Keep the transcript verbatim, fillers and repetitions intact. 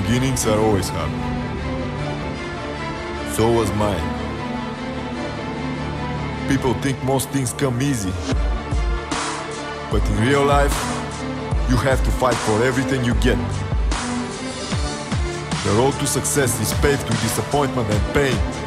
Beginnings are always hard. So was mine. People think most things come easy. But in real life, you have to fight for everything you get. The road to success is paved with disappointment and pain.